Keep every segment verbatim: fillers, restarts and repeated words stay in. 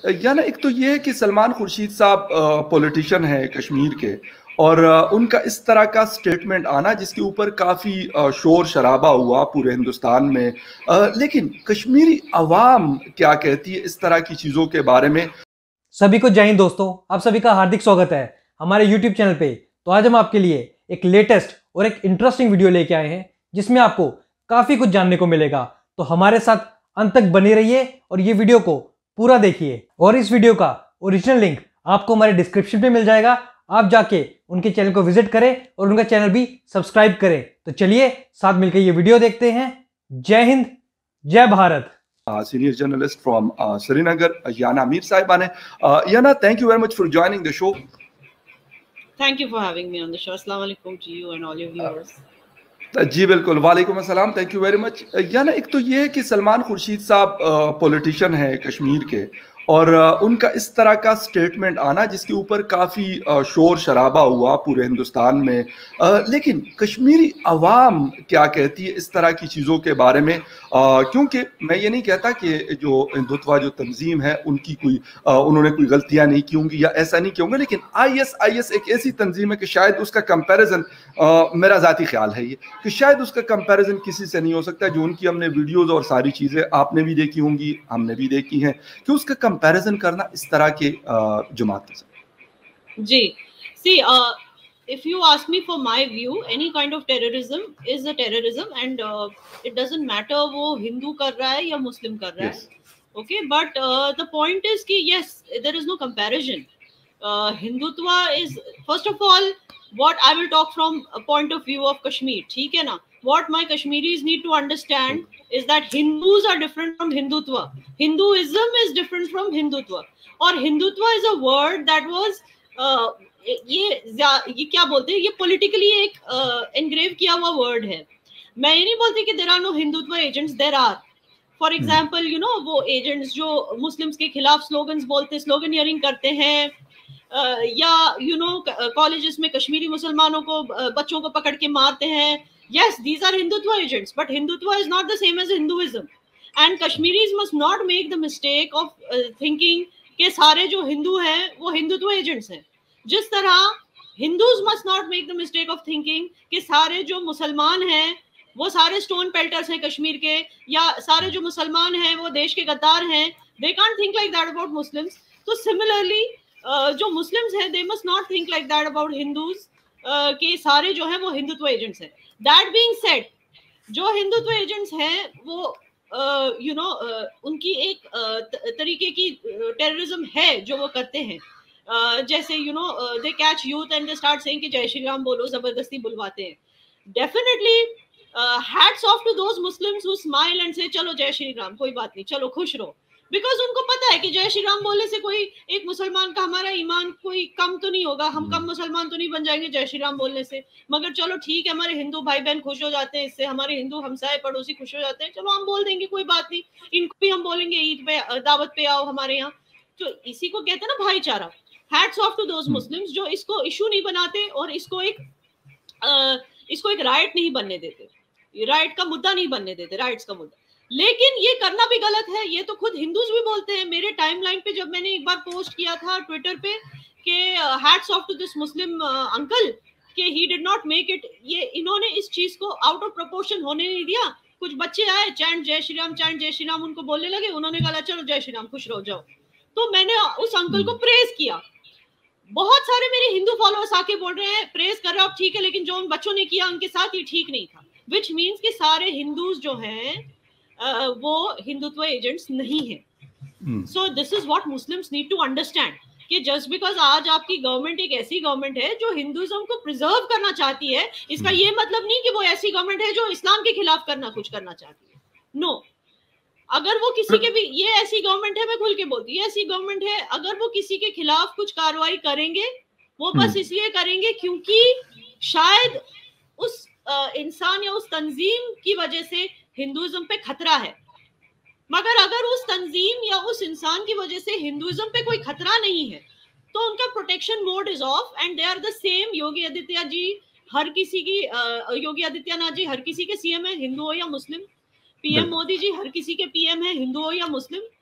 या ना एक तो ये है कि सलमान खुर्शीद साहब पॉलिटिशियन है कश्मीर के, और अ, उनका इस तरह का स्टेटमेंट आना जिसके ऊपर काफ़ी अ, शोर शराबा हुआ पूरे हिंदुस्तान में। अ, लेकिन कश्मीरी अवाम क्या कहती है इस तरह की चीज़ों के बारे में। सभी को जय हिंद दोस्तों, आप सभी का हार्दिक स्वागत है हमारे यूट्यूब चैनल पे। तो आज हम आपके लिए एक लेटेस्ट और एक इंटरेस्टिंग वीडियो लेके आए हैं जिसमें आपको काफी कुछ जानने को मिलेगा। तो हमारे साथ अंत तक बने रहिए और ये वीडियो को पूरा देखिए। और इस वीडियो का ओरिजिनल लिंक आपको हमारे डिस्क्रिप्शन में मिल जाएगा। आप जाके उनके चैनल को विजिट करें और उनका चैनल भी सब्सक्राइब करें। तो चलिए साथ मिलकर ये वीडियो देखते हैं। जय हिंद, जय Bharat. Senior journalist from Srinagar, Yana Mir साहिबा ने। Yana, thank you very much for joining the show. Thank you for having me on the show. Assalamu alaikum to you and all your viewers. जी बिल्कुल, वालेकुम अस्सलाम, थैंक यू वेरी मच। या ना एक तो ये है कि सलमान खुर्शीद साहब पॉलिटिशियन है कश्मीर के, और अ, उनका इस तरह का स्टेटमेंट आना जिसके ऊपर काफ़ी अ, शोर शराबा हुआ पूरे हिंदुस्तान में। अ, लेकिन कश्मीरी अवाम क्या कहती है इस तरह की चीज़ों के बारे में। अ, क्योंकि मैं ये नहीं कहता कि जो हिंदुत्व जो तंजीम है उनकी कोई अ, उन्होंने कोई गलतियां नहीं की होंगी या ऐसा नहीं किया होंगे, लेकिन आई एस आई एस एक ऐसी तंजीम है कि शायद उसका कंपैरिजन, मेरा ज़ाती ख्याल है ये, कि शायद उसका कंपैरिजन किसी से नहीं हो सकता। जो उनकी हमने वीडियोज़ और सारी चीज़ें आपने भी देखी होंगी, हमने भी देखी हैं, कि उसका कंपैरिजन करना इस तरह के जमात के साथ। जी, see, uh, if you ask me for my view, any kind of terrorism is a terrorism, and uh, it doesn't matter वो हिंदू कर रहा है या मुस्लिम कर रहा Yes. है, okay? But uh, the point is कि yes, there is no comparison. Uh, Hindutva is, first of all, what I will talk from a point of view of Kashmir, ठीक है ना? What my Kashmiris need to understand is that Hindus are different from Hindutva. Hinduism is different from Hindutva. और Hindutva is a word that was uh, ये ये क्या बोलते हैं, ये politically एक एनग्रेव uh, किया हुआ वर्ड है। मैं ये नहीं बोलती कि there are no Hindutva agents, there are. For example you know वो एजेंट्स जो मुस्लिम्स के खिलाफ स्लोगन्स बोलते, स्लोगनियरिंग करते हैं, uh, या यू नो कॉलेजेस में कश्मीरी मुसलमानों को uh, बच्चों को पकड़ के मारते हैं। yes, these are hindutva agents, but hindutva is not the same as hinduism, and kashmiris must not make the mistake of uh, thinking कि सारे जो हिंदू हैं वो हिंदुत्व एजेंट्स हैं। जिस तरह Hindus must not make the mistake of thinking कि सारे जो मुसलमान हैं वो सारे स्टोन पेल्टर्स हैं कश्मीर के, या सारे जो मुसलमान हैं वो देश के गद्दार हैं। They can't think like that about Muslims. तो सिमिलरली जो मुस्लिम्स हैं they must not think like that about Hindus कि सारे जो हैं वो हिंदुत्व एजेंट्स हैं। दैट बीइंग सेड, जो हिंदुत्व एजेंट्स हैं वो यू नो उनकी एक uh, तरीके की टेररिज्म uh, है जो वो करते हैं। uh, जैसे you know they catch youth and they start saying कि जय श्री राम बोलो, जबरदस्ती बुलवाते हैं। Definitely hats off to those Muslims who smile and say चलो जय श्री राम, कोई बात नहीं, चलो खुश रहो, बिकॉज उनको पता है कि जय श्री राम बोलने से कोई एक मुसलमान का हमारा ईमान कोई कम तो नहीं होगा, हम कम मुसलमान तो नहीं बन जाएंगे जय श्री राम बोलने से। मगर चलो ठीक है, हमारे हिंदू भाई बहन खुश हो जाते हैं इससे, हमारे हिंदू हमसाए पड़ोसी खुश हो जाते हैं, चलो हम बोल देंगे, कोई बात नहीं, इनको भी हम बोलेंगे ईद पे दावत पे आओ हमारे यहाँ। तो इसी को कहते हैं ना भाईचारा। Hats off to those Muslims जो इसको इशू नहीं बनाते और इसको एक आ, इसको एक राइट नहीं बनने देते, राइट का मुद्दा नहीं बनने देते, राइट्स का मुद्दा। लेकिन ये करना भी गलत है, ये तो खुद हिंदूज भी बोलते हैं। मेरे टाइमलाइन पे जब मैंने एक बार पोस्ट किया था ट्विटर पे कि hats off to this Muslim uncle कि he did not make it, ये इन्होंने इस चीज को आउट ऑफ प्रोपोर्शन होने नहीं दिया। कुछ बच्चे आए, चैंट जय श्री राम, चैंट जय श्री राम उनको बोलने लगे, उन्होंने कहा चलो जय श्री राम, खुश रहो जाओ। तो मैंने उस अंकल को प्रेज किया। बहुत सारे मेरे हिंदू फॉलोअर्स आके बोल रहे हैं प्रेज कर रहे हो ठीक है, लेकिन जो उन बच्चों ने किया उनके साथ ये ठीक नहीं था। विच मीन्स कि सारे हिंदूज जो हैं Uh, वो हिंदुत्व एजेंट्स नहीं है। So this is what Muslims need to understand कि जस्ट बिकॉज आज आपकी गवर्नमेंट एक ऐसी गवर्नमेंट है जो हिंदुइज्म को प्रिजर्व करना चाहती है, इसका ये मतलब नहीं कि वो ऐसी गवर्नमेंट है जो इस्लाम के खिलाफ करना कुछ करना चाहती है। No no. अगर वो किसी के भी, ये ऐसी गवर्नमेंट है, मैं खुल के बोलती हूँ, ऐसी गवर्नमेंट है, अगर वो किसी के खिलाफ कुछ कार्रवाई करेंगे वो बस इसलिए करेंगे क्योंकि शायद उस इंसान या उस तंजीम की वजह से हिंदुइज्म पे खतरा है। मगर अगर उस तंजीम या उस इंसान की वजह से हिंदुइज्म पे कोई खतरा नहीं है तो उनका protection mode is off and they are the same. Yogi Aditya ji हर किसी की, योगी आदित्यनाथ जी हर किसी के सीएम है, हिंदू हो या मुस्लिम। पीएम मोदी जी हर किसी के पीएम है, हिंदू हो या मुस्लिम।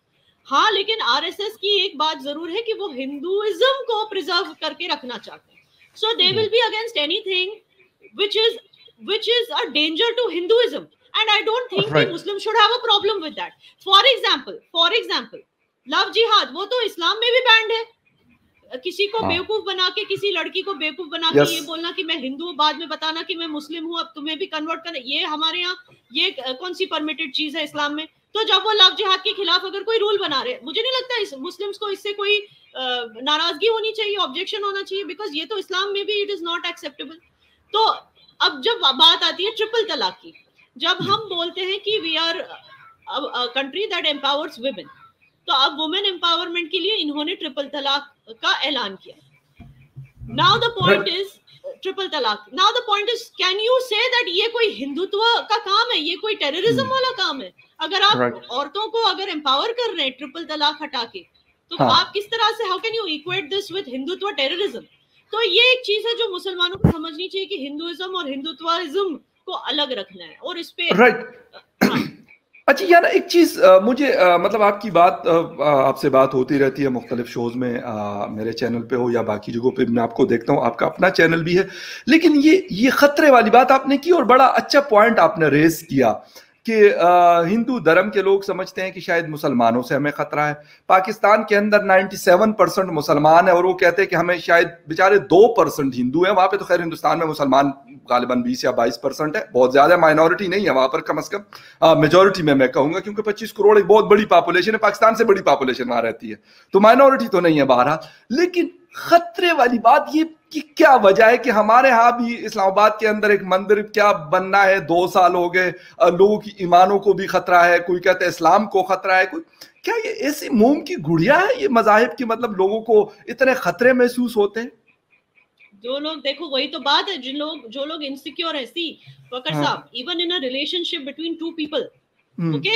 हाँ, लेकिन आरएसएस की एक बात जरूर है कि वो हिंदुइज्म को प्रिजर्व करके रखना चाहते हैं. So they will be against anything which is which is a danger to Hinduism. And I don't think Right. that Muslims should have a problem with that. For example, for example, love jihad, वो तो इस्लाम में भी band है. किसी को हाँ. बेवकूफ बना के, किसी लड़की को बेवकूफ बना के Yes. ये बोलना कि मैं हिंदू हूँ, बाद में बताना कि मैं मुस्लिम हूँ, अब तुम्हें भी कन्वर्ट करना, ये हमारे यहाँ ये कौन सी परमिटेड चीज है इस्लाम में? तो जब वो लव जिहाद के खिलाफ अगर कोई रूल बना रहे, मुझे नहीं लगता इस मुस्लिम्स को इससे कोई नाराजगी होनी चाहिए, ऑब्जेक्शन होना चाहिए, बिकॉज ये तो इस्लाम में भी इट इज नॉट एक्सेप्टेबल. तो अब जब बात आती है ट्रिपल तलाक की, जब हम बोलते हैं कि we are country that empowers women, तो अब वुमेन एम्पावरमेंट के लिए इन्होंने ट्रिपल तलाक का ऐलान किया. Now the point is triple talaq. Now the point is, can you say that ये कोई हिंदुत्व का काम है, ये कोई टेररिज्म वाला काम है? अगर आप Right. औरतों को अगर एम्पावर कर रहे हैं ट्रिपल तलाक हटा के, तो हाँ. आप किस तरह से, how can you equate this with Hindutva terrorism? तो ये एक चीज है जो मुसलमानों को समझनी चाहिए कि हिंदुइज्म और हिंदुत्वाइज्म को अलग रखना है. और इस पे राइट. अच्छा यार, एक चीज आ, मुझे आ, मतलब आपकी बात आ, आपसे बात होती रहती है मुख्तलिफ शोज में, आ, मेरे चैनल पे हो या बाकी जगहों पे मैं आपको देखता हूँ, आपका अपना चैनल भी है. लेकिन ये ये खतरे वाली बात आपने की और बड़ा अच्छा पॉइंट आपने रेस किया कि हिंदू धर्म के लोग समझते हैं कि शायद मुसलमानों से हमें खतरा है. पाकिस्तान के अंदर सत्तानवे परसेंट मुसलमान है और वो कहते हैं कि हमें शायद बेचारे दो परसेंट हिंदू हैं. वहां पे तो खैर हिंदुस्तान में मुसलमान गालिबन बीस या बाईस परसेंट है, बहुत ज्यादा माइनॉरिटी नहीं है वहां पर, कम से कम मेजोरिटी में मैं कहूंगा, क्योंकि पच्चीस करोड़ एक बहुत बड़ी पॉपुलेशन है, पाकिस्तान से बड़ी पॉपुलेशन वहां रहती है, तो माइनॉरिटी तो नहीं है बहरहाल. लेकिन खतरे वाली बात ये कि क्या वजह है कि हमारे यहाँ भी इस्लामाबाद के अंदर एक मंदिर क्या बनना है, दो साल हो गए, लोगों की ईमानों को भी खतरा है, कोई कहते हैं इस्लाम को खतरा है, कोई क्या ये ऐसी मोम की गुड़िया है ये मजाहिब की, मतलब लोगों को इतने खतरे महसूस होते हैं? जो लोग, देखो वही तो बात है, जिन लोग जो लोग इनसिक्योर है, सी फकर साहब, even in a relationship between two people, okay,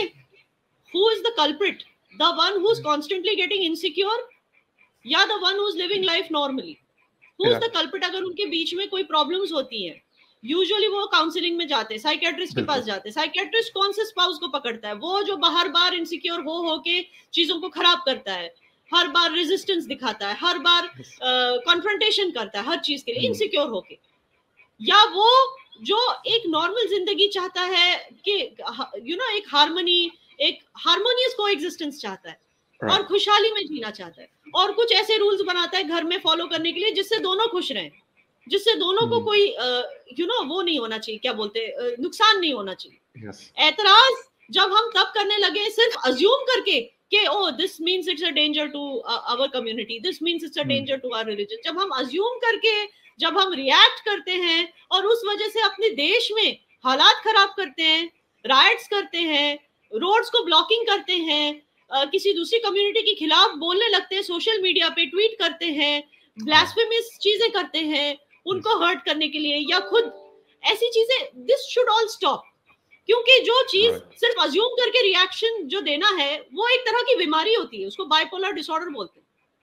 who is the culprit? The one who is constantly getting insecure या the one who is living life normally? Who is the culprit? अगर उनके बीच में कोई problems होती हैं, usually वो counselling में जाते हैं, साइकियाट्रिस्ट के पास जाते हैं. साइकियाट्रिस्ट कौन से स्पाउस को पकड़ता है? वो जो बार बार इनसिक्योर हो हो के चीजों को खराब करता है, हर बार रेजिस्टेंस दिखाता है, हर बार कॉन्फ्रंटेशन uh, करता है हर चीज के लिए इनसिक्योर होके, या वो जो एक नॉर्मल जिंदगी चाहता है कि यू नो एक हार्मनी, एक हार्मोनियस कोएग्जिस्टेंस चाहता है और खुशहाली में जीना चाहता है, और कुछ ऐसे रूल्स बनाता है घर में फॉलो करने के लिए जिससे दोनों खुश रहें, जिससे दोनों को कोई यू नो वो नहीं होना चाहिए, क्या बोलते हैं, नुकसान नहीं होना चाहिए. एतराज जब हम तब करने लगे सिर्फ अज्यूम करके कि oh this means it's a danger to our community, this means it's a danger to our religion, जब हम अज्यूम करके जब हम रिएक्ट करते हैं और उस वजह से अपने देश में हालात खराब करते हैं, राइट्स करते हैं, रोड्स को ब्लॉकिंग करते हैं, Uh, किसी दूसरी कम्युनिटी के खिलाफ बोलने लगते हैं, सोशल मीडिया पे ट्वीट करते हैं, ब्लास्फेमस चीजें करते हैं उनको हर्ट करने के लिए, या खुद ऐसी चीजें, दिस शुड ऑल स्टॉप. क्योंकि जो चीज सिर्फ अज्यूम करके रिएक्शन जो देना है वो एक तरह की बीमारी होती है, उसको बाइपोलर डिसऑर्डर बोलते हैं.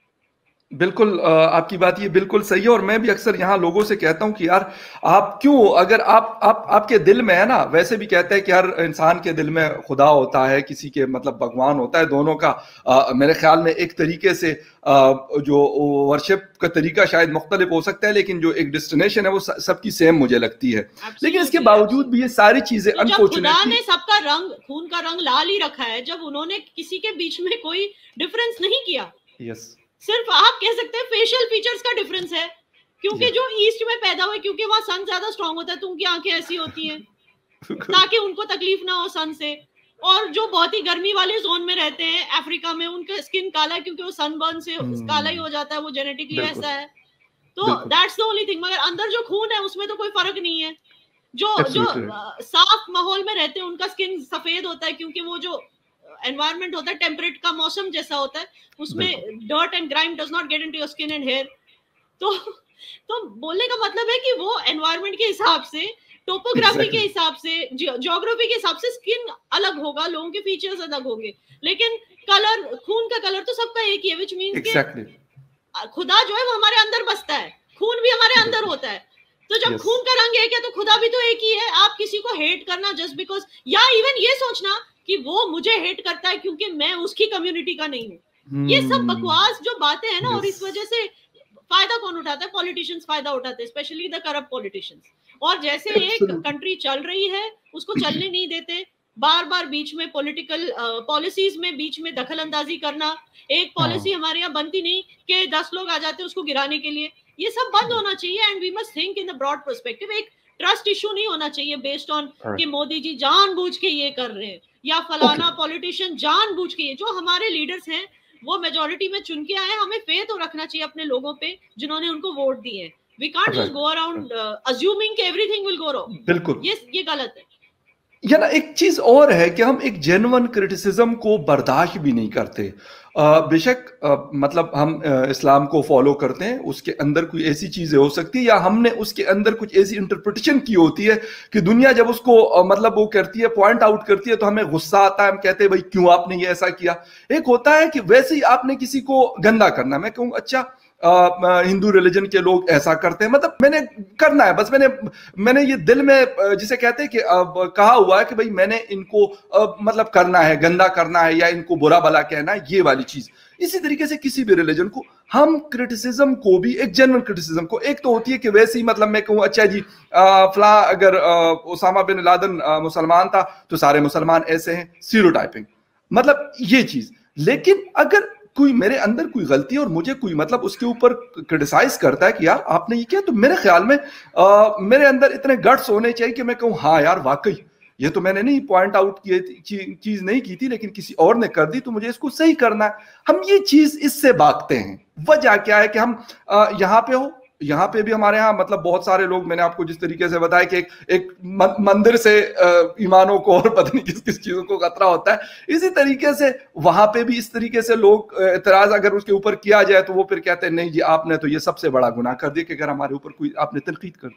बिल्कुल, आपकी बात ये बिल्कुल सही है और मैं भी अक्सर यहाँ लोगों से कहता हूँ कि यार आप क्यों, अगर आप आप आपके दिल में है ना, वैसे भी कहते हैं कि हर इंसान के दिल में खुदा होता है, किसी के मतलब भगवान होता है, दोनों का आ, मेरे ख्याल में एक तरीके से आ, जो वर्शिप का तरीका शायद मुख्तलिफ हो सकता है, लेकिन जो एक डेस्टिनेशन है वो सबकी सेम मुझे लगती है. लेकिन इसके बावजूद भी ये सारी चीजें तो अनफॉर्चुनेटली, खुदा ने सबका रंग, खून का रंग लाल ही रखा है, जब उन्होंने किसी के बीच में कोई डिफरेंस नहीं किया. यस, सिर्फ आप कह सकते हैं फेशियल फीचर्स का डिफरेंस है, क्योंकि जो ईस्ट में पैदा हुए, क्योंकि वहां सन ज्यादा स्ट्रांग होता है तो उनकी आंखें ऐसी होती हैं ताकि उनको तकलीफ ना हो सन से, और जो बहुत ही गर्मी वाले जोन में रहते हैं अफ्रीका में, उनका स्किन काला है क्योंकि वो सनबर्न से काला ही हो जाता है, वो जेनेटिकली ऐसा है. तो दैट्स द ओनली थिंग. मगर अंदर जो खून है उसमें तो कोई फर्क नहीं है. जो जो साफ माहौल में रहते हैं उनका स्किन सफेद होता है, क्योंकि वो जो एनवायरनमेंट होता है टेम्परेट का मौसम जैसा होता है, उसमें dirt and grime does not get into your skin and hair. तो तो बोलने का मतलब है कि वो एनवायरनमेंट के हिसाब से, टोपोग्राफी exactly. के हिसाब से, ज्योग्राफी के हिसाब से स्किन अलग होगा, लोगों के फीचर्स अलग होंगे, लेकिन कलर, खून का कलर तो सबका एक ही है, व्हिच मींस exactly. कि खुदा जो है वो हमारे अंदर बसता है, खून भी हमारे अंदर होता है. तो जब yes. खून का रंग एक है तो खुदा भी तो एक ही है. आप किसी को हेट करना जस्ट बिकॉज, या इवन ये सोचना कि वो मुझे हेट करता है क्योंकि मैं उसकी कम्युनिटी का नहीं हूँ। ये सब बकवास जो बातें हैं ना, और इस वजह से फायदा कौन उठाता है? पॉलिटिशियंस फायदा उठाते हैं, स्पेशली द करप्ट पॉलिटिशियंस। और जैसे एक कंट्री चल रही है उसको चलने नहीं देते, बार बार बीच में पॉलिटिकल पॉलिसीज में बीच में दखल अंदाजी करना। एक पॉलिसी हमारे यहाँ बनती नहीं कि दस लोग आ जाते हैं उसको गिराने के लिए। ये सब बंद होना चाहिए and we must think in the broad perspective. एक ट्रस्ट इशू नहीं होना चाहिए बेस्ड ऑन कि मोदी जी जानबूझ के ये कर रहे हैं या फलाना पॉलिटिशियन जानबूझ के। ये जो हमारे लीडर्स हैं वो मेजोरिटी में चुन के आए, हमें फेथ तो रखना चाहिए अपने लोगों पे जिन्होंने उनको वोट दिए। We can't just go around assuming कि एवरीथिंग विल गो रॉन्ग। बिल्कुल, ये ये गलत है। या ना एक चीज और है कि हम एक जेन्युइन क्रिटिसिज्म को बर्दाश्त भी नहीं करते। बेशक मतलब हम आ, इस्लाम को फॉलो करते हैं, उसके अंदर कोई ऐसी चीजें हो सकती है या हमने उसके अंदर कुछ ऐसी इंटरप्रिटेशन की होती है कि दुनिया जब उसको आ, मतलब वो करती है, पॉइंट आउट करती है, तो हमें गुस्सा आता है, हम कहते हैं भाई क्यों आपने ये ऐसा किया। एक होता है कि वैसे ही आपने किसी को गंदा करना, मैं कहूँ अच्छा हिंदू रिलीजन के लोग ऐसा करते हैं, मतलब मैंने करना है, बस मैंने मैंने ये दिल में जिसे कहते हैं कि आ, कहा हुआ है कि भाई मैंने इनको आ, मतलब करना है, गंदा करना है या इनको बुरा भला कहना है, ये वाली चीज। इसी तरीके से किसी भी रिलीजन को हम क्रिटिसिज्म को भी एक जेन्युइन क्रिटिसिज्म को, एक तो होती है कि वैसे ही मतलब मैं कहूँ अच्छा जी फला अगर ओसामा बिन लादेन मुसलमान था तो सारे मुसलमान ऐसे हैं, स्टीरियोटाइपिंग, मतलब ये चीज। लेकिन अगर कोई मेरे अंदर कोई गलती है और मुझे कोई मतलब उसके ऊपर क्रिटिसाइज करता है कि यार आपने ये किया, तो मेरे ख्याल में आ, मेरे अंदर इतने गट्स होने चाहिए कि मैं कहूँ हाँ यार वाकई ये तो मैंने नहीं पॉइंट आउट किए ची, चीज नहीं की थी, लेकिन किसी और ने कर दी तो मुझे इसको सही करना है। हम ये चीज इससे भागते हैं। वजह क्या है कि हम यहाँ पे हो, यहाँ पे भी हमारे यहाँ मतलब बहुत सारे लोग, मैंने आपको जिस तरीके से बताया कि एक, एक मंदिर से ईमानों को और पता नहीं किस किस चीजों को खतरा होता है, इसी तरीके से वहां पे भी इस तरीके से लोग एतराज अगर उसके ऊपर किया जाए तो वो फिर कहते हैं नहीं जी आपने तो ये सबसे बड़ा गुनाह कर दिया कि अगर हमारे ऊपर कोई आपने तनकीद कर दी।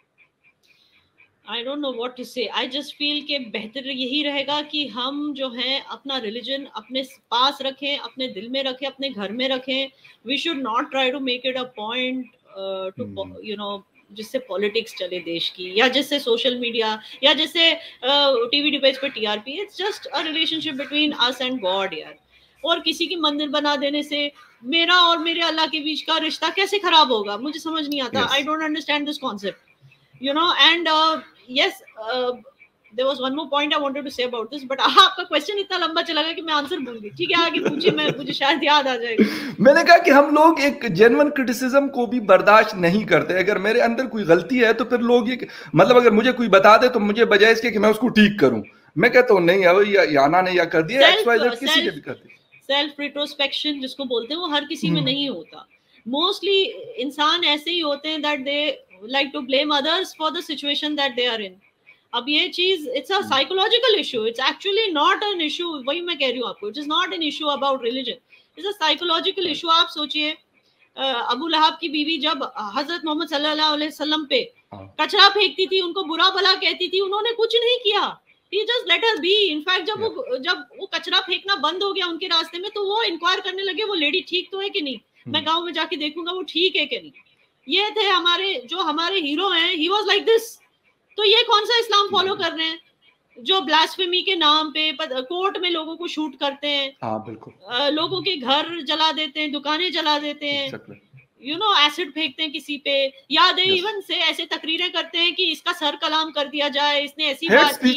I don't know what to say. I just feel के बेहतर यही रहेगा कि हम जो है अपना रिलीजन अपने पास रखें, अपने दिल में रखें, अपने घर में रखें। We should not try to make it a point to you know जिससे पॉलिटिक्स चले देश की, या जिससे सोशल मीडिया, या जिससे टीवी डिबेट्स पे TRP. It's just a relationship between us and God यार। और किसी की मंदिर बना देने से मेरा और मेरे अल्लाह के बीच का रिश्ता कैसे खराब होगा, मुझे समझ नहीं आता। I don't understand this concept, you know. And uh, yes, uh, there was one more point I wanted to say about this, but आपका क्वेश्चन इतना लंबा चला गया कि मैं आंसर भूल गई। ठीक है, आगे पूछिए, मैं मुझे शायद याद आ जाएगा। मैंने कहा कि हम लोग एक जेन्युइन क्रिटिसिज्म को भी बर्दाश्त नहीं करते। अगर मेरे अंदर कोई गलती है तो फिर लोग ये मतलब अगर मुझे कोई बता दे तो मुझे बजाय इसके कि मैं उसको ठीक करूं, मैं कहता हूं नहीं अब या याना ने या कर दिया, एक्स वाई जेड किसी ने भी कर दिया। सेल्फ रिट्रोस्पेक्शन जिसको बोलते हैं वो हर किसी में नहीं होता। मोस्टली इंसान ऐसे ही होते हैं that they like to blame others for the situation that they are in. अब ये चीज it's a psychological issue, it's actually not an issue। वही मैं कह रही हूँ आपको, it is not an issue about religion, it's a psychological issue। आप सोचिए अबू लहब की बीवी जब हजरत मोहम्मद सल्लल्लाहु अलैहि वसल्लम पे कचरा फेंकती थी, उनको बुरा भला कहती थी, उन्होंने कुछ नहीं किया, he just let her be। In fact जब वो जब वो कचरा फेंकना बंद हो गया उनके रास्ते में तो वो इंक्वायर करने लगे वो लेडी ठीक तो है कि नहीं, मैं गाँव में जाके देखूंगा वो ठीक है कि नहीं। ये थे हमारे जो हमारे हीरो हैं, ही वाज लाइक दिस। तो ये कौन सा इस्लाम फॉलो कर रहे हैं जो ब्लास्फेमी के नाम पे कोर्ट में लोगों को शूट करते हैं, हाँ बिल्कुल, लोगों के घर जला देते हैं, दुकानें जला देते हैं, यू नो एसिड फेंकते हैं किसी पे, या दे इवन से ऐसे तकरीरें करते हैं कि इसका सर कलाम कर दिया जाए, इसने ऐसी बात की,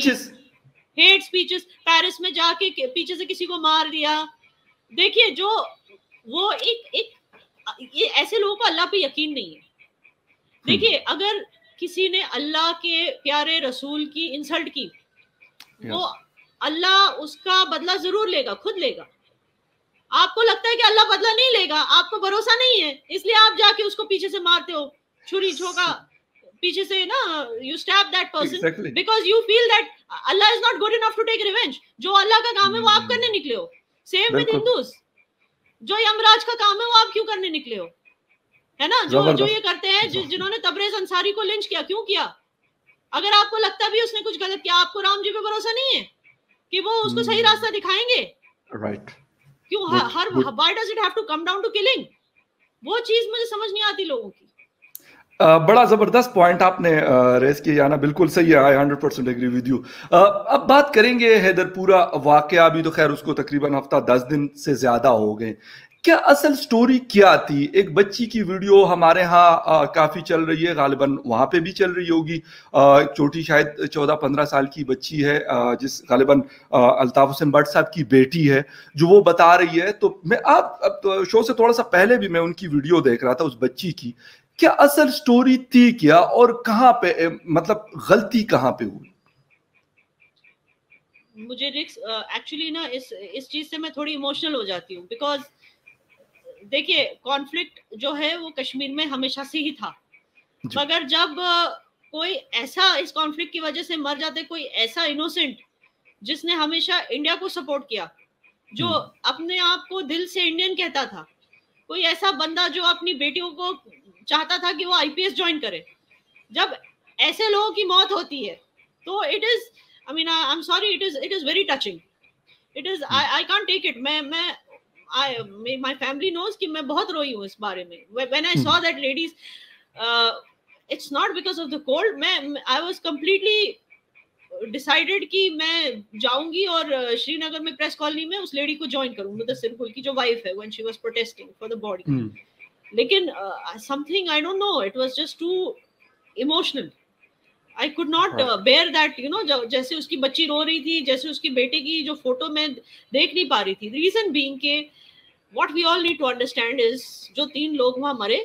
हेट स्पीचेस, पेरिस में जाके पीछे से किसी को मार दिया। देखिए जो वो एक एक ये ऐसे लोगों को अल्लाह पे यकीन नहीं है। देखिए अगर किसी ने अल्लाह के प्यारे रसूल की इंसल्ट की, वो अल्लाह उसका बदला जरूर लेगा, खुद लेगा। आपको लगता है कि अल्लाह बदला नहीं लेगा, आपको भरोसा नहीं है, इसलिए आप जाके उसको पीछे से मारते हो, छुरी छोका पीछे से ना, you stab that person because you feel that Allah is not good enough to take revenge. जो अल्लाह का काम है वो आप करने निकले हो। सेम विद हिंदूज, जो यमराज का काम है वो आप क्यों करने निकले हो, है ना। जो जो ये करते हैं, जि, जिन्होंने तबरेज अंसारी को लिंच किया, क्यों किया? अगर आपको लगता भी उसने कुछ गलत किया, आपको राम जी पे भरोसा नहीं है कि वो उसको सही रास्ता दिखाएंगे? राइट, क्यों हर why does it have to come down to killing? वो चीज मुझे समझ नहीं आती लोगों की। बड़ा जबरदस्त पॉइंट आपने रेस किया ना, बिल्कुल सही है, I hundred percent agree with you. अब बात करेंगे हैदरपुरा वाकया, अभी तो खैर उसको तकरीबन हफ्ता दस दिन से ज्यादा हो गए। क्या असल स्टोरी क्या थी? एक बच्ची की वीडियो हमारे यहाँ काफी चल रही है, गालिबन वहां पे भी चल रही होगी, छोटी शायद चौदह पंद्रह साल की बच्ची है, आ, जिस गालिबन अल्ताफ हुसैन भट्ट साहब की बेटी है, जो वो बता रही है। तो मैं आप अब तो शो से थोड़ा सा पहले भी मैं उनकी वीडियो देख रहा था उस बच्ची की। क्या असल स्टोरी थी क्या, और कहाँ पे मतलब गलती कहाँ पे हुई? मुझे रिक्स एक्चुअली ना इस इस चीज से मैं थोड़ी इमोशनल हो जाती हूँ, बिकॉज देखिए कॉन्फ्लिक्ट जो है वो कश्मीर में हमेशा से ही था, मगर जब कोई ऐसा इस कॉन्फ्लिक्ट की वजह से मर जाते, कोई ऐसा इनोसेंट जिसने हमेशा इंडिया को सपोर्ट किया, जो अपने आप को दिल से इंडियन कहता था, कोई ऐसा बंदा जो अपनी बेटियों को चाहता था कि वो आईपीएस ज्वाइन करे, जब ऐसे लोगों की मौत होती है तो it is I mean I am sorry, it is it is very touching, it is I I can't take it. मैं मैं I, my family knows कि मैं बहुत रोई हूँ इस बारे में। When I saw that ladies, uh, it's not because of the cold. मैं I was completely decided कि मैं जाऊंगी और श्रीनगर में प्रेस कॉलोनी में उस लेडी को ज्वाइन करूँ, मुदस्सिर गुल की जो वाइफ है, when she was protesting for the body. hmm. लेकिन uh, something I don't know, it was just too emotional. I could not uh, bear that, you know, जैसे उसकी बच्ची रो रही थी, जैसे उसकी बेटे की जो फोटो मैं देख नहीं पा रही थी। रीजन बीइंग के what we all need to understand is जो तीन लोग वहां मरे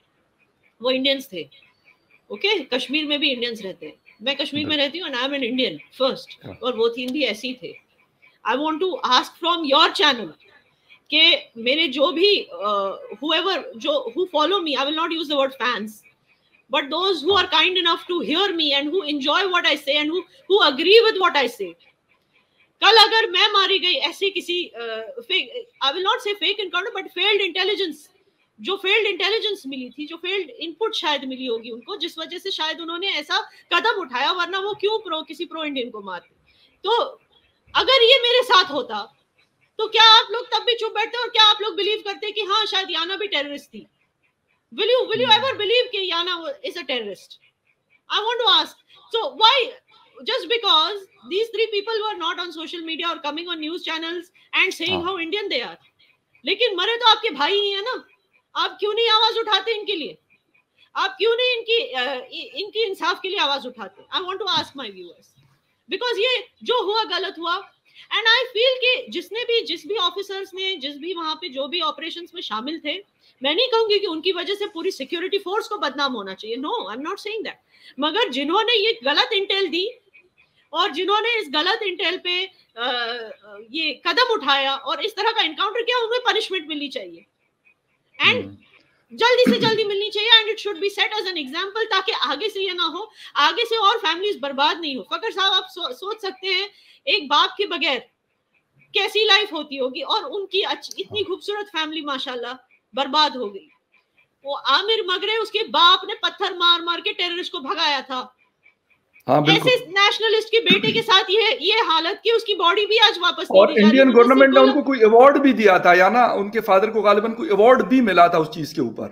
वो इंडियंस थे। Okay okay? कश्मीर में भी इंडियंस रहते हैं, मैं कश्मीर में रहती हूँ and I am an Indian first, और वो तीन भी ऐसे ही थे। I want to ask from your channel कि मेरे जो भी uh, whoever जो who follow me, I will not use the word fans, but those who are kind enough to hear me and who enjoy what I say and who who agree with what I say, कल अगर मैं मारी गई ऐसी किसी I will not say fake encounter but failed intelligence, जो failed intelligence मिली थी, जो फेल्ड इनपुट शायद मिली होगी उनको, जिस वजह से शायद उन्होंने ऐसा कदम उठाया, वरना वो क्यों प्रो किसी प्रो इंडियन को मारते। तो अगर ये मेरे साथ होता तो क्या आप लोग तब भी चुप बैठते और क्या आप लोग बिलीव करते कि हाँ शायद याना भी टेररिस्ट थी? Will you will you ever believe कि याना is a terrorist? I want to ask, so why just because these three people were not on social media or coming on news channels and saying how Indian they are, लेकिन मरे तो आपके भाई ही है ना, आप क्यों नहीं आवाज उठाते इनके लिए? आप क्यों नहीं इनकी इनकी इंसाफ के लिए आवाज उठाते? I want to ask my viewers, because ये जो हुआ गलत हुआ, and I feel कि जिसने भी जिस भी ऑफिसर्स ने जिस भी वहां पे जो भी ऑपरेशंस में शामिल थे, मैं नहीं कहूंगी कि उनकी वजह से पूरी सिक्योरिटी फोर्स को बदनाम होना चाहिए, no I am not saying that, मगर जिन्होंने ये गलत इंटेल दी और जिन्होंने इस गलत इंटेल पे आ, ये कदम उठाया और इस तरह का एनकाउंटर किया, उन्हें पनिशमेंट मिलनी चाहिए एंड hmm. जल्दी से जल्दी मिलनी चाहिए, and it should be set as an example, ताकि आगे से ये ना हो, आगे से और फैमिलीज बर्बाद नहीं हो। फकर साहब आप सो, सोच सकते हैं एक बाप के बगैर कैसी लाइफ होती होगी, और उनकी इतनी खूबसूरत फैमिली माशाल्लाह बर्बाद हो गई। वो आमिर मगरे उसके बाप ने पत्थर मार मार के टेररिस्ट को भगाया था। हाँ, ऐसे नेशनलिस्ट के बेटे के साथ ये ये हालत की, उसकी बॉडी भी आज वापस नहीं, और इंडियन गवर्नमेंट ने उनको कोई अवार्ड भी दिया था, या ना उनके फादर को गालिबन कोई अवार्ड भी मिला था उस चीज के ऊपर।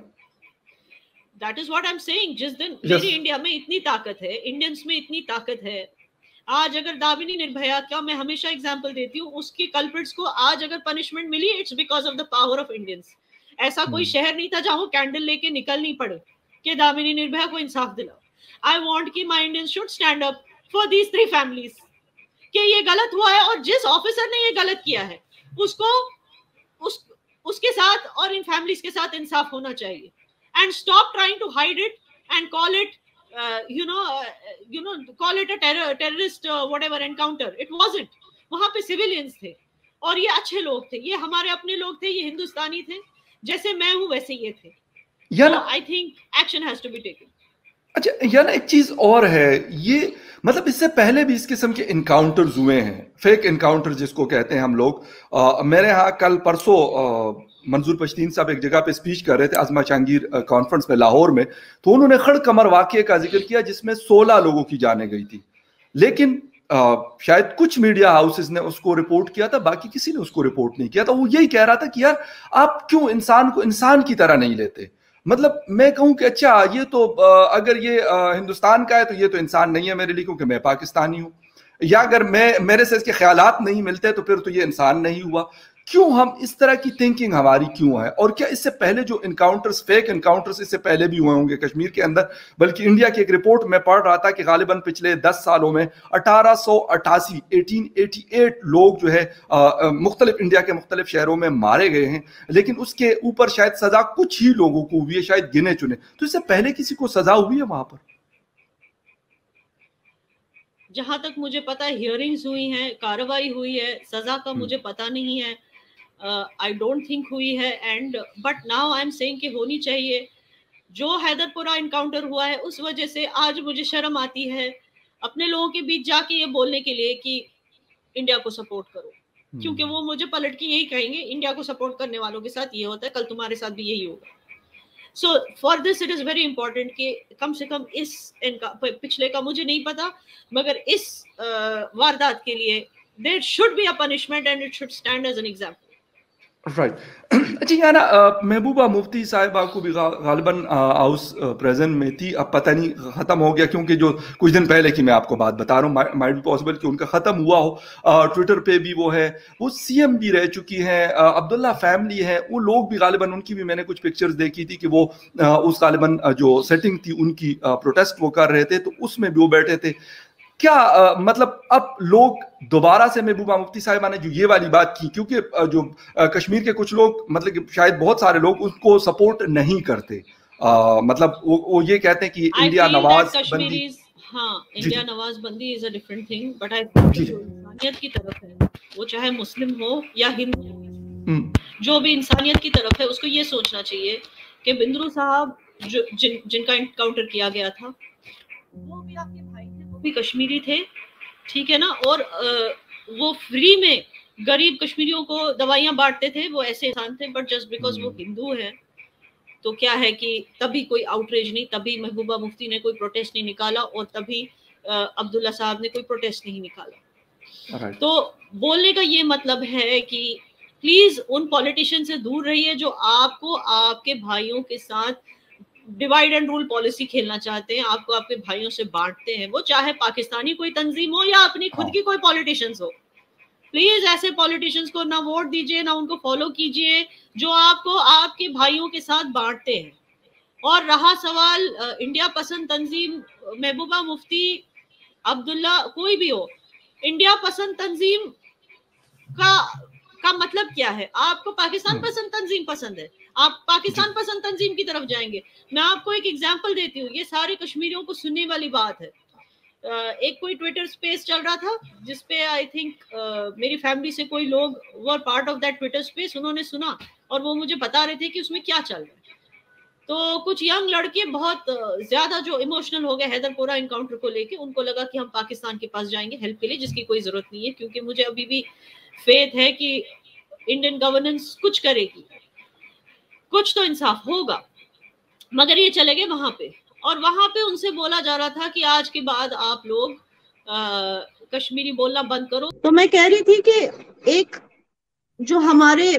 That is what I am saying, जिस दिन yes. मेरी इंडिया में इतनी ताकत है, इंडियंस में इतनी ताकत है, आज अगर दामिनी निर्भया का मैं हमेशा एग्जांपल देती हूँ, उसके कल्प्रिट्स को आज अगर पनिशमेंट मिली, it's because of the power of Indians. ऐसा कोई hmm. शहर नहीं था जहां कैंडल लेके निकलनी पड़े कि दामिनी निर्भया को इंसाफ दिलाओ। I want कि my Indians should stand up for these three families कि ये गलत हुआ है, और जिस ऑफिसर ने ये गलत किया है उसको उस उसके साथ और इन फैमिलीज के साथ इंसाफ होना चाहिए, and stop trying to hide it and call it uh, you know uh, you know call it a terror, terrorist uh, whatever encounter. It wasn't. वहां पे सिविलियंस थे और ये अच्छे लोग थे, ये हमारे अपने लोग थे, ये हिंदुस्तानी थे, जैसे मैं हूं वैसे ये थे। so I think action has to be taken. अच्छा, या ना एक चीज और है, ये मतलब इससे पहले भी इस किस्म के इनकाउंटर्स हुए हैं, फेक इनकाउंटर जिसको कहते हैं हम लोग। आ, मेरे यहाँ कल परसों मंजूर पश्तीन साहब एक जगह पे स्पीच कर रहे थे, आजमा जहांगीर कॉन्फ्रेंस में लाहौर में, तो उन्होंने खड़ कमर वाकये का जिक्र किया जिसमें सोलह लोगों की जाने गई थी, लेकिन आ, शायद कुछ मीडिया हाउसेस ने उसको रिपोर्ट किया था, बाकी किसी ने उसको रिपोर्ट नहीं किया था। वो यही कह रहा था कि यार आप क्यों इंसान को इंसान की तरह नहीं लेते, मतलब मैं कहूं कि अच्छा ये तो अगर ये हिंदुस्तान का है तो ये तो इंसान नहीं है मेरे लिए, क्योंकि मैं पाकिस्तानी हूं, या अगर मैं मेरे से इसके ख्यालात नहीं मिलते तो फिर तो ये इंसान नहीं हुआ। क्यों हम इस तरह की थिंकिंग हमारी क्यों है? और क्या इससे पहले जो इनकाउंटर्स, फेक इनकाउंटर्स इससे पहले भी हुए होंगे कश्मीर के अंदर? बल्कि इंडिया की एक रिपोर्ट में पढ़ रहा था कि गालिबन पिछले दस सालों में अठारह सौ अट्ठासी अठारह सौ अट्ठासी लोग जो है मुख्तलिफ इंडिया के मुख्तलिफ शहरों में मारे गए हैं, लेकिन उसके ऊपर शायद सजा कुछ ही लोगों को हुई है, शायद गिने चुने। तो इससे पहले किसी को सजा हुई है वहां पर? जहां तक मुझे पता है हियरिंग्स हुई हैं, कार्रवाई हुई है, सजा का मुझे पता नहीं है, आई डोंट थिंक हुई है। And but now I am saying कि होनी चाहिए। जो हैदरपुरा इनकाउंटर हुआ है उस वजह से आज मुझे शर्म आती है अपने लोगों के बीच जाके ये बोलने के लिए कि इंडिया को सपोर्ट करो, क्योंकि वो मुझे पलट के यही कहेंगे, इंडिया को सपोर्ट करने वालों के साथ ये होता है, कल तुम्हारे साथ भी यही होगा। So for this it is very important कि कम से कम इस इनका पिछले का मुझे नहीं पता, मगर इस वारदात के लिए there should be a punishment and it should stand as an example. Right. अच्छा यहाँ ना महबूबा मुफ्ती साहिबा को भी गालिबन हाउस प्रेजेंट में थी, अब पता नहीं ख़त्म हो गया, क्योंकि जो कुछ दिन पहले की मैं आपको बात बता रहा हूँ, माइट बी पॉसिबल कि उनका ख़त्म हुआ हो। ट्विटर पे भी वो है, वो सीएम भी रह चुकी हैं, अब्दुल्ला फैमिली है, वो लोग भी गालिबन, उनकी भी मैंने कुछ पिक्चर्स देखी थी कि वो उस गालिबन जो सेटिंग थी उनकी प्रोटेस्ट वो कर रहे थे, तो उसमें भी वो बैठे थे। क्या आ, मतलब अब लोग दोबारा से महबूबा मुफ्ती साहिबा ने जो ये वाली बात की, क्योंकि जो आ, कश्मीर के कुछ लोग, मतलब कि शायद बहुत सारे लोग उसको सपोर्ट नहीं करते, आ, मतलब वो, वो ये कहते हैं कि इंडिया नवाज बंदी, हाँ इंडिया नवाज बंदी is a different thing, but I think जो इंसानियत की तरफ है, वो चाहे मुस्लिम हो या हिंदू, जो भी इंसानियत की तरफ है, उसको ये सोचना चाहिए कि बिंद्रू साहब जो जिन जिनका इनकाउंटर किया गया था वो भी आपके भाई थे, वो भी कश्मीरी थे, ठीक है ना, और वो फ्री में गरीब कश्मीरियों को दवाइयां बांटते थे, वो ऐसे इंसान थे, बट जस्ट बिकॉज वो हिंदू हैं तो क्या है कि तभी कोई आउटरीच नहीं, तभी महबूबा मुफ्ती ने कोई प्रोटेस्ट नहीं निकाला, और तभी अब्दुल्ला साहब ने कोई प्रोटेस्ट नहीं निकाला। right. तो बोलने का ये मतलब है कि प्लीज उन पॉलिटिशियन से दूर रहिए जो आपको आपके भाइयों के साथ डिवाइड एंड रूल पॉलिसी खेलना चाहते हैं, आपको आपके भाइयों से बांटते हैं, वो चाहे पाकिस्तानी कोई तंजीम हो या अपनी खुद की कोई पॉलिटिशियंस हो। प्लीज ऐसे पॉलिटिशियंस को ना वोट दीजिए, ना उनको फॉलो कीजिए जो आपको आपके भाइयों के साथ बांटते हैं। और रहा सवाल इंडिया पसंद तंजीम, महबूबा मुफ्ती, अब्दुल्ला, कोई भी हो, इंडिया पसंद तंजीम का का मतलब क्या है? आपको पाकिस्तान पसंद तंजीम पसंद है, आप पाकिस्तान पसंद तंजीम की तरफ जाएंगे। मैं आपको एक एग्जांपल देती हूँ, ये सारे कश्मीरियों को सुनने वाली बात है। एक कोई ट्विटर स्पेस चल रहा था जिसपे आई थिंक मेरी फैमिली से कोई लोग were part of that Twitter space, उन्होंने सुना और वो मुझे बता रहे थे कि उसमें क्या चल रहा है। तो कुछ यंग लड़के बहुत ज्यादा जो इमोशनल हो गए हैदरपुरा इनकाउंटर को लेके, उनको लगा कि हम पाकिस्तान के पास जाएंगे हेल्प के लिए, जिसकी कोई जरूरत नहीं है, क्योंकि मुझे अभी भी फेथ है कि इंडियन गवर्नेंस कुछ करेगी, कुछ तो इंसाफ होगा। मगर ये चले गए वहां पे, और वहां पे उनसे बोला जा रहा था कि आज के बाद आप लोग कश्मीरी बोलना बंद करो। तो मैं कह रही थी कि एक जो हमारे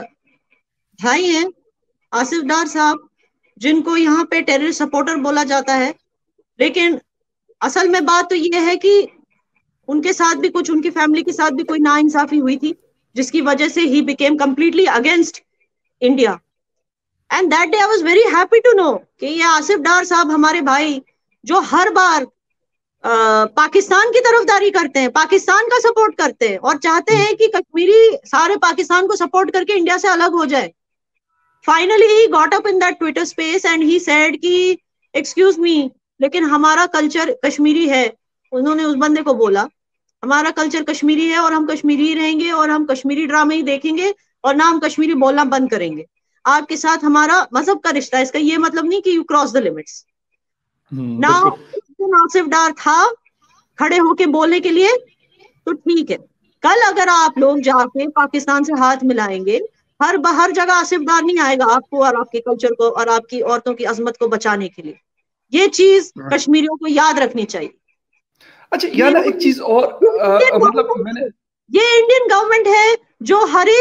भाई हैं आसिफ डार साहब, जिनको यहाँ पे टेररिस्ट सपोर्टर बोला जाता है, लेकिन असल में बात तो ये है कि उनके साथ भी कुछ, उनकी फैमिली के साथ भी कोई नाइंसाफी हुई थी, जिसकी वजह से ही became completely against India. And that day I was very happy to know कि ये आसिफ डार साहब हमारे भाई, जो हर बार आ, पाकिस्तान की तरफदारी करते हैं, पाकिस्तान का सपोर्ट करते हैं और चाहते हैं कि कश्मीरी सारे पाकिस्तान को सपोर्ट करके इंडिया से अलग हो जाए। Finally he got up in that Twitter space and he said कि एक्सक्यूज मी, लेकिन हमारा कल्चर कश्मीरी है। उन्होंने उस बंदे को बोला हमारा कल्चर कश्मीरी है और हम कश्मीरी ही रहेंगे और हम कश्मीरी ड्रामे ही देखेंगे और ना हम कश्मीरी बोलना बंद करेंगे। आपके साथ हमारा मजहब का रिश्ता है, इसका ये मतलब नहीं कि you cross the limits. Now Asif Dar था खड़े होके बोलने के लिए, तो ठीक है, कल अगर आप लोग जाके पाकिस्तान से हाथ मिलाएंगे, हर हर जगह आसिफ डार नहीं आएगा आपको और आपके कल्चर को और आपकी औरतों की अजमत को बचाने के लिए। ये चीज कश्मीरियों को याद रखनी चाहिए। अच्छा यार एक चीज और आ, मतलब मैंने ये इंडियन गवर्नमेंट है जो हर एक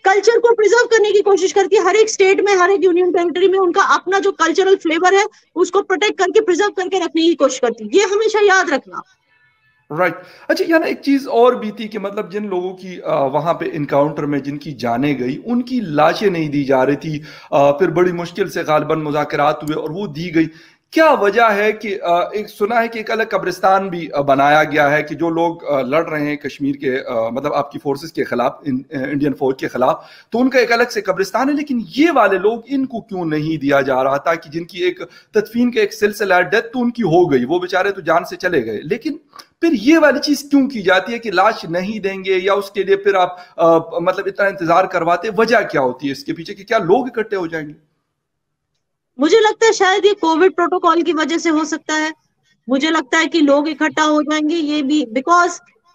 कल्चर को प्रिजर्व करने की कोशिश करती है। हर एक स्टेट में, हर एक यूनियन टेरिटरी में उनका अपना जो कल्चरल फ्लेवर है उसको प्रोटेक्ट करके प्रिजर्व करके रखने की कोशिश करती है। ये हमेशा याद रखना। Right right. अच्छा, यहाँ ना एक चीज और भी थी कि मतलब जिन लोगों की वहां पे इनकाउंटर में जिनकी जाने गई उनकी लाशें नहीं दी जा रही थी, आ, फिर बड़ी मुश्किल से गालिबन मुज़ाकरात हुए और वो दी गई। क्या वजह है कि एक सुना है कि एक अलग कब्रिस्तान भी बनाया गया है कि जो लोग लड़ रहे हैं कश्मीर के मतलब आपकी फोर्सेस के खिलाफ, इंडियन फौज के खिलाफ, तो उनका एक अलग से कब्रिस्तान है, लेकिन ये वाले लोग इनको क्यों नहीं दिया जा रहा था कि जिनकी एक तदफीन का एक सिलसिला, डेथ तो उनकी हो गई, वो बेचारे तो जान से चले गए, लेकिन फिर ये वाली चीज क्यों की जाती है कि लाश नहीं देंगे या उसके लिए फिर आप आ, मतलब इतना इंतजार करवाते? वजह क्या होती है इसके पीछे कि क्या लोग इकट्ठे हो जाएंगे? मुझे लगता है शायद ये कोविड प्रोटोकॉल की वजह से हो सकता है। मुझे लगता है कि लोग इकट्ठा हो जाएंगे, ये भी बिकॉज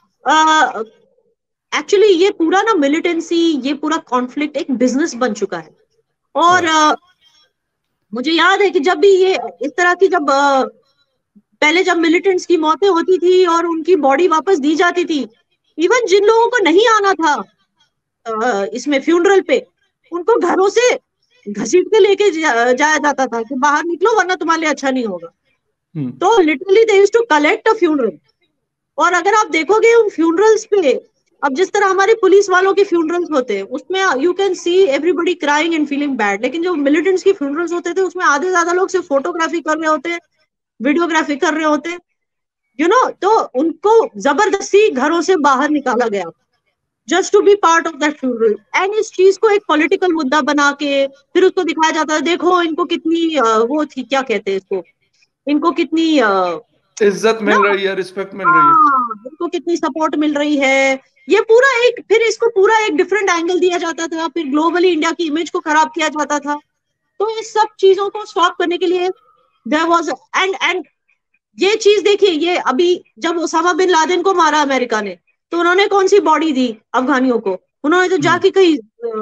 एक्चुअली ये पूरा ना मिलिटेंसी, ये पूरा कॉन्फ्लिक्ट एक बिजनेस बन चुका है। और uh, मुझे याद है कि जब भी ये इस तरह की जब uh, पहले जब मिलिटेंट्स की मौतें होती थी और उनकी बॉडी वापस दी जाती थी, इवन जिन लोगों को नहीं आना था uh, इसमें फ्यूनरल पे, उनको घरों से घसीट के लेके जा, जाया जाता था कि बाहर निकलो वरना तुम्हारे लिए अच्छा नहीं होगा। hmm. तो literally they used to collect a funeral. और अगर आप देखोगे उन फ्यूनरल्स पे, अब जिस तरह हमारे पुलिस वालों के फ्यूनरल्स होते हैं उसमें you can see everybody crying and feeling bad, लेकिन जो मिलिटेंट्स की फ्यूनरल्स होते थे उसमें आधे ज्यादा लोग सिर्फ फोटोग्राफी कर रहे होते हैं, वीडियोग्राफी कर रहे होते हैं, यू नो। तो उनको जबरदस्ती घरों से बाहर निकाला गया just to be part of that funeral. And इस चीज को एक पॉलिटिकल मुद्दा बना के फिर उसको दिखाया जाता है, देखो इनको कितनी वो थी, क्या कहते हैं इसको, इनको कितनी इज्जत मिल रही है, रिस्पेक्ट मिल रही है, इनको कितनी सपोर्ट मिल रही है। ये पूरा एक, फिर इसको पूरा एक डिफरेंट एंगल दिया जाता था, फिर ग्लोबली इंडिया की इमेज को खराब किया जाता था। तो इस सब चीजों को स्टॉप करने के लिए देयर वाज एंड एंड ये चीज देखिए, ये अभी जब ओसामा बिन लादेन को मारा अमेरिका ने, तो उन्होंने कौन सी बॉडी दी अफगानियों को? उन्होंने तो जाके कहीं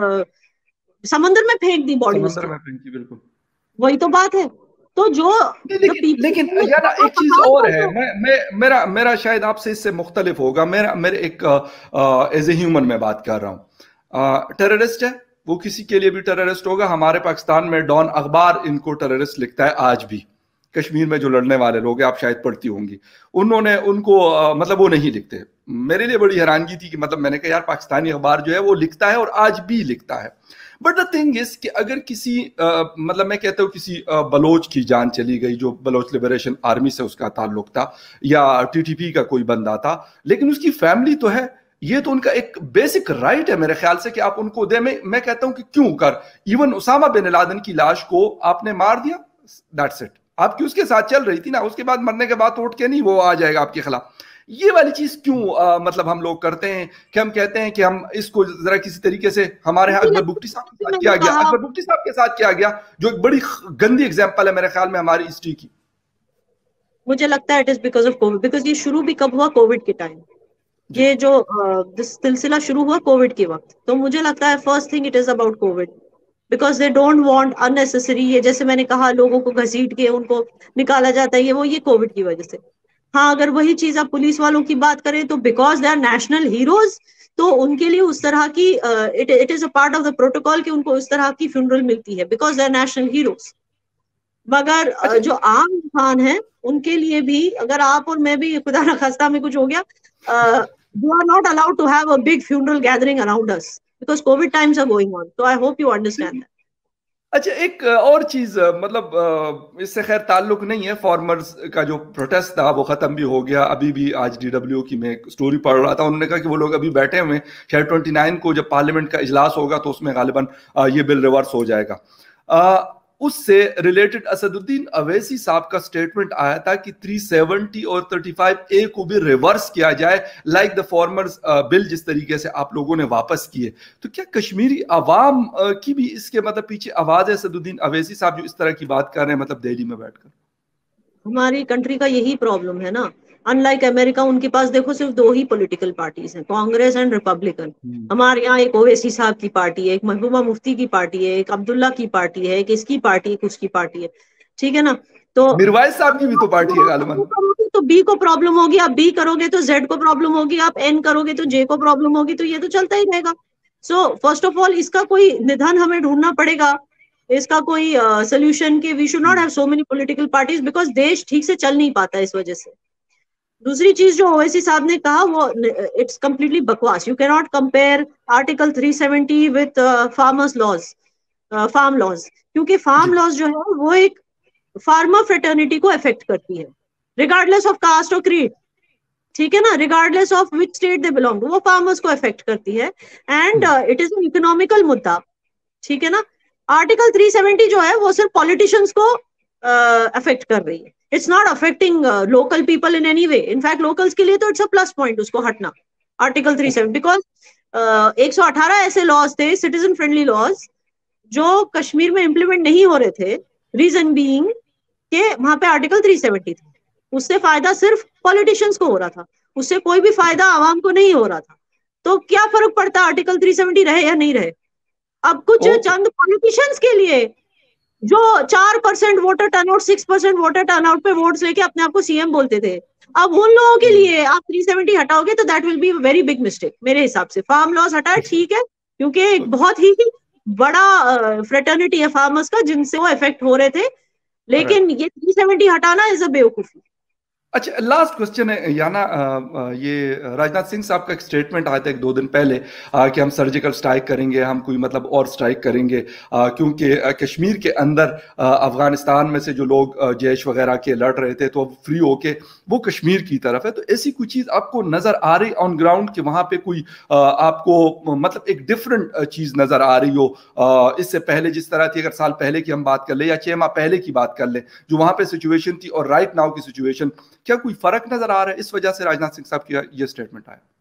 समंदर में फेंक दी बॉडी, समंदर में फेंकी, बिल्कुल वही तो बात है। तो जो लेकिन लेकिन यार एक चीज और है, मैं मैं मेरा मेरा शायद आपसे इससे मुख्तलिफ होगा। मेरा मेरे एक एज ए ह्यूमन मैं बात कर रहा हूँ। टेररिस्ट है वो किसी के लिए भी टेररिस्ट होगा। हमारे पाकिस्तान में डॉन अखबार इनको टेररिस्ट लिखता है आज भी। कश्मीर में जो लड़ने वाले लोग हैं, आप शायद पढ़ती होंगी, उन्होंने उनको आ, मतलब वो नहीं लिखते। मेरे लिए बड़ी हैरानगी थी कि मतलब मैंने कहा यार पाकिस्तानी अखबार जो है वो लिखता है और आज भी लिखता है। बट द थिंग इज कि अगर किसी आ, मतलब मैं कहता हूँ किसी आ, बलोच की जान चली गई, जो बलोच लिबरेशन आर्मी से उसका ताल्लुक था या टीटीपी का कोई बंदा था, लेकिन उसकी फैमिली तो है, ये तो उनका एक बेसिक राइट है मेरे ख्याल से कि आप उनको दे। मैं मैं कहता हूं कि क्यों कर, इवन उसामा बिन लादेन की लाश को आपने मार दिया, दैट्स इट। आपकी उसके साथ चल रही थी ना, उसके बाद मरने के बाद उठ के नहीं वो आ जाएगा आपके खिलाफ। ये वाली चीज क्यों आ, मतलब हम लोग करते हैं कि हम कहते हैं कि हम इसको जरा किसी तरीके से, हमारे यहाँ अकबर बुगटी साहब के साथ किया गया, अकबर बुगटी साहब के साथ किया गया, जो एक बड़ी गंदी एग्जाम्पल है मेरे ख्याल में हमारी हिस्ट्री की। मुझे लगता है it is because of COVID, because ये शुरू भी कब हुआ? कोविड के टाइम। ये जो सिलसिला शुरू हुआ कोविड के वक्त, तो मुझे लगता है first thing it is about COVID, because they don't want unnecessary, ये जैसे मैंने कहा लोगों को घसीट के उनको निकाला जाता है, ये वो ये कोविड की वजह से। हाँ, अगर वही चीज आप पुलिस वालों की बात करें तो because they are national heroes, तो उनके लिए उस तरह की it it is a part of the protocol कि उनको उस तरह की फ्यूनरल मिलती है because they are national heroes. मगर uh, जो आम इंसान है उनके लिए भी, अगर आप और मैं भी खुदा न खास्ता में कुछ हो गया, you are not allowed to have a big funeral gathering around us because COVID times are going on, so I hope you understand that. अच्छा, एक और चीज, मतलब इससे खैर ताल्लुक नहीं है, फार्मर्स का जो प्रोटेस्ट था वो खत्म भी हो गया। अभी भी आज डीडब्ल्यू की मैं एक स्टोरी पढ़ रहा था, उन्होंने कहा कि वो लोग अभी बैठे हुए हैं, शायद उनतीस को जब पार्लियामेंट का इजलास होगा तो उसमें गालिबन ये बिल रिवर्स हो जाएगा। उससे रिलेटेड असदुद्दीन अवैसी साहब का स्टेटमेंट आया था कि तीन सौ सत्तर और पैंतीस ए को भी रिवर्स किया जाए, लाइक द फॉर्मर्स बिल जिस तरीके से आप लोगों ने वापस किए। तो क्या कश्मीरी अवाम की भी इसके मतलब पीछे आवाज है? असदुद्दीन अवैसी साहब जो इस तरह की बात कर रहे हैं, मतलब दिल्ली में बैठकर। हमारी कंट्री का यही प्रॉब्लम है ना, अनलाइक अमेरिका, उनके पास देखो सिर्फ दो ही पॉलिटिकल पार्टीज हैं, कांग्रेस एंड रिपब्लिकन। हमारे यहाँ एक ओवैसी साहब की पार्टी है, एक महबूबा मुफ्ती की पार्टी है, एक अब्दुल्ला की पार्टी है, एक इसकी पार्टी है, एक उसकी पार्टी है, ठीक है ना। तो मिरवाइज साहब की भी तो पार्टी है गालिबन। तो बी को प्रॉब्लम होगी, आप बी करोगे तो जेड को प्रॉब्लम होगी, आप एन करोगे तो जे को प्रॉब्लम होगी, तो ये तो चलता ही रहेगा। सो फर्स्ट ऑफ ऑल इसका कोई निदान हमें ढूंढना पड़ेगा, इसका कोई सोल्यूशन कि we should not have so many political parties, because देश ठीक से चल नहीं पाता इस वजह से। दूसरी चीज जो ओवैसी साहब ने कहा वो इट्स कंप्लीटली बकवास। You can not compare article three seventy with farmers laws, farm laws, क्योंकि फार्म लॉज जो है वो एक फार्मर फ्रेटर्निटी को अफेक्ट करती है रिगार्डलेस ऑफ कास्ट और क्रीड, ठीक है ना, regardless of which state they belong, वो फार्मर्स को अफेक्ट करती है and it is an economical मुद्दा, ठीक है ना। आर्टिकल थ्री सेवेंटी जो है वो सिर्फ पॉलिटिशियंस को अफेक्ट uh, कर रही है, it's not affecting local people in any way. In fact locals के लिए तो इट्स अ प्लस पॉइंट उसको हटना आर्टिकल थ्री सेवेंटी, बिकॉज एक सौ अठारह ऐसे लॉज थे सिटीजन फ्रेंडली लॉज जो कश्मीर में इंप्लीमेंट नहीं हो रहे थे, रीजन बीइंग के वहां पे आर्टिकल थ्री सेवेंटी था, उससे फायदा सिर्फ पॉलिटिशियंस को हो रहा था, उससे कोई भी फायदा आवाम को नहीं हो रहा था। तो क्या फर्क पड़ता आर्टिकल थ्री सेवेंटी रहे या नहीं रहे। अब कुछ चंद पॉलिटिशियंस के लिए जो चार percent voter turnout, six percent voter turnout पे वोट्स लेके अपने आप को सीएम बोलते थे, अब उन लोगों के लिए आप थ्री सेवेंटी हटाओगे तो that will be very big mistake मेरे हिसाब से। फार्म लॉज हटाए ठीक है, क्योंकि एक बहुत ही बड़ा फ्रेटर्निटी है फार्मर्स का जिनसे वो इफेक्ट हो रहे थे, लेकिन ये थ्री सेवेंटी हटाना इज अ बेवकूफी। अच्छा, लास्ट क्वेश्चन है याना, ये राजनाथ सिंह साहब का एक स्टेटमेंट आया था एक दो दिन पहले आ, कि हम सर्जिकल स्ट्राइक करेंगे, हम कोई मतलब और स्ट्राइक करेंगे, आ, क्योंकि कश्मीर के अंदर आ, अफगानिस्तान में से जो लोग जैश वगैरह के लड़ रहे थे तो अब फ्री होके वो कश्मीर की तरफ है। तो ऐसी कोई चीज़ आपको नज़र आ रही ऑन ग्राउंड कि वहाँ पे कोई आ, आपको मतलब एक डिफरेंट चीज़ नज़र आ रही हो आ, इससे पहले जिस तरह थी, अगर साल पहले की हम बात कर ले या छः माह पहले की बात कर ले जो वहाँ पे सिचुएशन थी और राइट नाउ की सिचुएशन, क्या कोई फर्क नजर आ रहा है? इस वजह से राजनाथ सिंह साहब की ये स्टेटमेंट आया।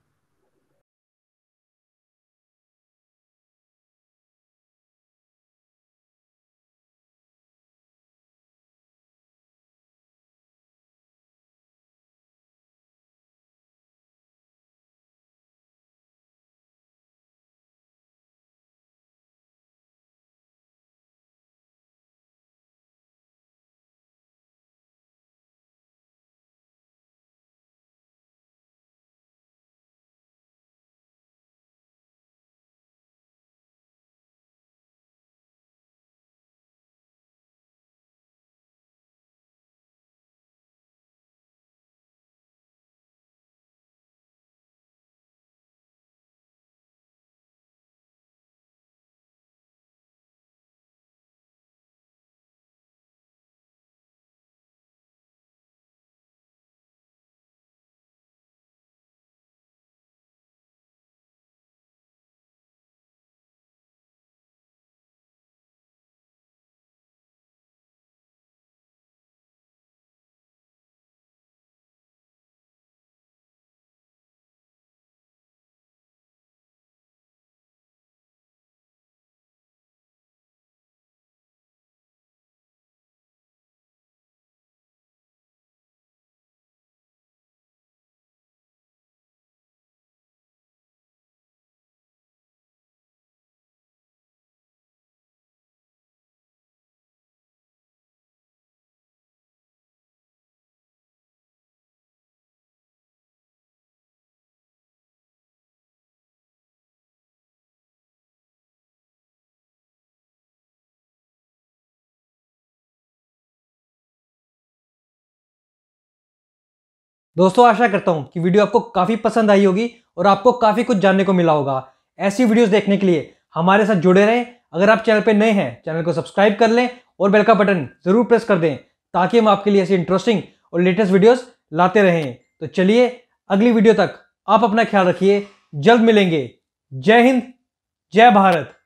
दोस्तों आशा करता हूं कि वीडियो आपको काफी पसंद आई होगी और आपको काफी कुछ जानने को मिला होगा। ऐसी वीडियोस देखने के लिए हमारे साथ जुड़े रहें। अगर आप चैनल पे नए हैं, चैनल को सब्सक्राइब कर लें और बेल का बटन जरूर प्रेस कर दें ताकि हम आपके लिए ऐसी इंटरेस्टिंग और लेटेस्ट वीडियोस लाते रहें। तो चलिए अगली वीडियो तक आप अपना ख्याल रखिए, जल्द मिलेंगे। जय हिंद, जय भारत।